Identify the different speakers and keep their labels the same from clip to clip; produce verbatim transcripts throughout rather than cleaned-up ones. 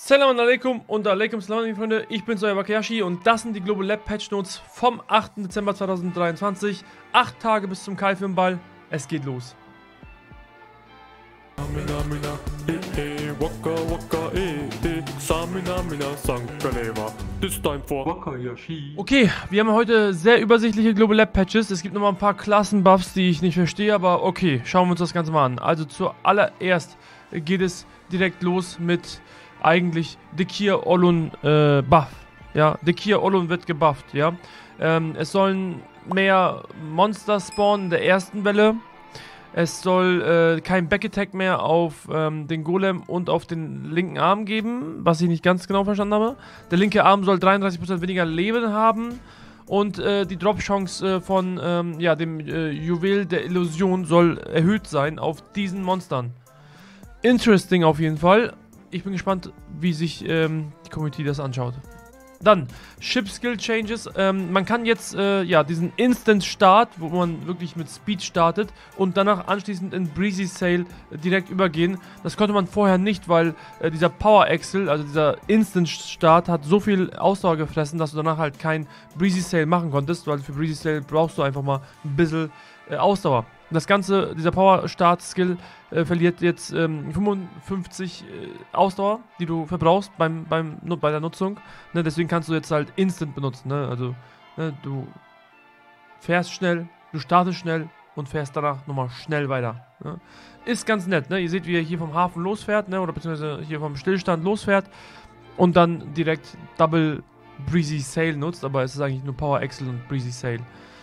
Speaker 1: Salam alaikum und alaikum salam, liebe Freunde, ich bin's, euer Wakayashi und das sind die Global Lab Patch Notes vom achten Dezember zweitausenddreiundzwanzig. Acht Tage bis zum Kalfiumball, es geht los. Okay, wir haben heute sehr übersichtliche Global Lab Patches. Es gibt nochmal ein paar Klassenbuffs, die ich nicht verstehe, aber okay, schauen wir uns das Ganze mal an. Also zuallererst geht es direkt los mit eigentlich Dekir Olun äh, Buff. Ja, Dekir Olun wird gebufft, ja. Ähm, es sollen mehr Monster spawnen in der ersten Welle. Es soll äh, kein Backattack mehr auf ähm, den Golem und auf den linken Arm geben, was ich nicht ganz genau verstanden habe. Der linke Arm soll dreiunddreißig Prozent weniger Leben haben und äh, die Drop-Chance äh, von ähm, ja, dem äh, Juwel der Illusion soll erhöht sein auf diesen Monstern. Interesting auf jeden Fall. Ich bin gespannt, wie sich ähm, die Community das anschaut. Dann, Ship Skill Changes. Ähm, man kann jetzt äh, ja, diesen Instant Start, wo man wirklich mit Speed startet und danach anschließend in Breezy Sail äh, direkt übergehen. Das konnte man vorher nicht, weil äh, dieser Power Axle, also dieser Instant Start, hat so viel Ausdauer gefressen, dass du danach halt kein Breezy Sail machen konntest, weil für Breezy Sail brauchst du einfach mal ein bisschen äh, Ausdauer. Das Ganze, dieser Power Start Skill äh, verliert jetzt ähm, fünfundfünfzig äh, Ausdauer, die du verbrauchst beim, beim, bei der Nutzung. Ne, deswegen kannst du jetzt halt Instant benutzen. Ne? Also ne, du fährst schnell, du startest schnell und fährst danach nochmal schnell weiter. Ne? Ist ganz nett. Ne? Ihr seht, wie er hier vom Hafen losfährt, ne? Oder beziehungsweise hier vom Stillstand losfährt und dann direkt Double Breezy Sail nutzt. Aber es ist eigentlich nur Power Axle und Breezy Sail.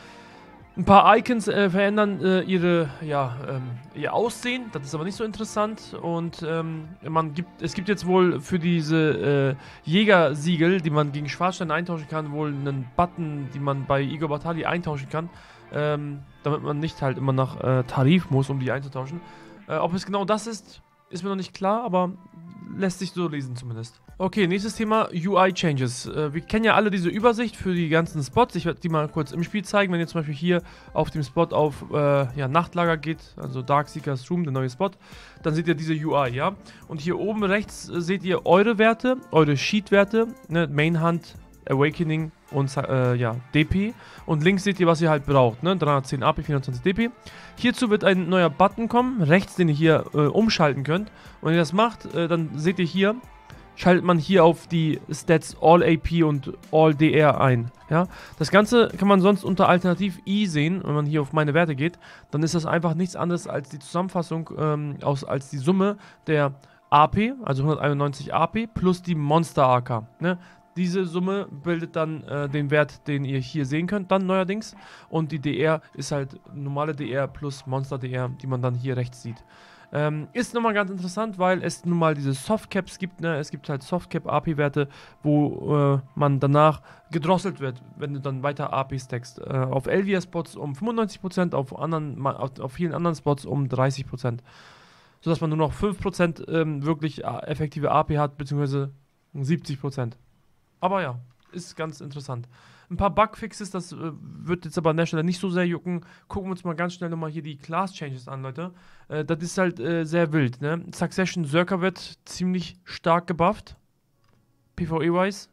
Speaker 1: Ein paar Icons äh, verändern äh, ihre, ja, ähm, ihr Aussehen, das ist aber nicht so interessant und ähm, man gibt, es gibt jetzt wohl für diese äh, Jägersiegel, die man gegen Schwarzsteine eintauschen kann, wohl einen Button, die man bei Igor Batali eintauschen kann, ähm, damit man nicht halt immer nach äh, Tarif muss, um die einzutauschen. Äh, ob es genau das ist, ist mir noch nicht klar, aber lässt sich so lesen zumindest. Okay, nächstes Thema, U I-Changes. Äh, wir kennen ja alle diese Übersicht für die ganzen Spots. Ich werde die mal kurz im Spiel zeigen. Wenn ihr zum Beispiel hier auf dem Spot auf äh, ja, Nachtlager geht, also Darkseekers Room, der neue Spot, dann seht ihr diese U I, ja. Und hier oben rechts äh, seht ihr eure Werte, eure Sheet-Werte, ne? Main Hunt, Awakening und äh, ja, D P. Und links seht ihr, was ihr halt braucht, ne? dreihundertzehn A P, vierhundertzwanzig D P. Hierzu wird ein neuer Button kommen, rechts, den ihr hier äh, umschalten könnt. Und wenn ihr das macht, äh, dann seht ihr hier, schaltet man hier auf die Stats All A P und All D R ein. Ja? Das Ganze kann man sonst unter Alternativ I sehen, wenn man hier auf meine Werte geht. Dann ist das einfach nichts anderes als die Zusammenfassung, ähm, aus, als die Summe der A P, also hunderteinundneunzig A P, plus die Monster A K. Ne? Diese Summe bildet dann äh, den Wert, den ihr hier sehen könnt, dann neuerdings. Und die D R ist halt normale D R plus Monster D R, die man dann hier rechts sieht. Ähm, ist nochmal ganz interessant, weil es nun mal diese Softcaps gibt, ne? Es gibt halt Softcap-A P-Werte, wo äh, man danach gedrosselt wird, wenn du dann weiter A P stackst. Äh, auf Elvia-Spots um fünfundneunzig Prozent, auf, anderen, auf, auf vielen anderen Spots um dreißig Prozent. Sodass man nur noch fünf Prozent ähm, wirklich effektive A P hat, beziehungsweise siebzig Prozent. Aber ja, ist ganz interessant. Ein paar Bugfixes, das äh, wird jetzt aber an der Stelle nicht so sehr jucken. Gucken wir uns mal ganz schnell nochmal hier die Class Changes an, Leute. Äh, das ist halt äh, sehr wild, ne? Succession Zerker wird ziemlich stark gebufft. PvE-wise.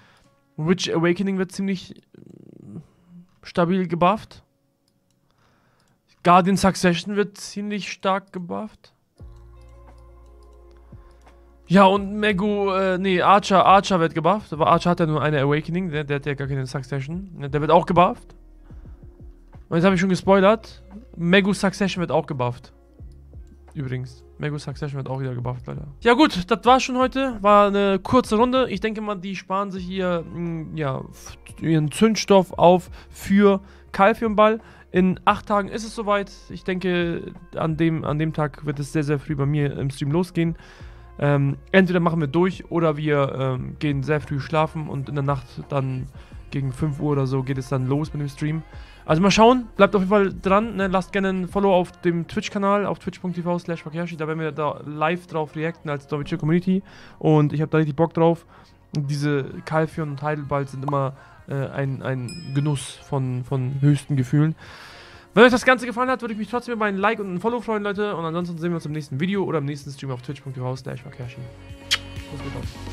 Speaker 1: Witch Awakening wird ziemlich äh, stabil gebufft. Guardian Succession wird ziemlich stark gebufft. Ja, und Megu, äh, nee, Archer, Archer wird gebufft, aber Archer hat ja nur eine Awakening, der, der hat ja gar keine Succession. Der wird auch gebufft. Und jetzt habe ich schon gespoilert, Megu Succession wird auch gebufft. Übrigens, Megu Succession wird auch wieder gebufft, leider. Ja gut, das war's schon heute, war eine kurze Runde. Ich denke mal, die sparen sich hier, mh, ja, ihren Zündstoff auf für Kalfiumball. In acht Tagen ist es soweit. Ich denke, an dem, an dem Tag wird es sehr, sehr früh bei mir im Stream losgehen. Ähm, entweder machen wir durch oder wir ähm, gehen sehr früh schlafen und in der Nacht dann gegen fünf Uhr oder so geht es dann los mit dem Stream. Also mal schauen, bleibt auf jeden Fall dran, ne? Lasst gerne ein Follow auf dem Twitch-Kanal, auf twitch punkt t v slash wakayashi, da werden wir da live drauf reacten als Deutsche Community und ich habe da richtig Bock drauf. Und diese Kalfion und Heidelbald sind immer äh, ein, ein Genuss von, von höchsten Gefühlen. Wenn euch das Ganze gefallen hat, würde ich mich trotzdem über ein Like und ein Follow freuen, Leute. Und ansonsten sehen wir uns im nächsten Video oder im nächsten Stream auf twitch punkt t v slash wakayashi.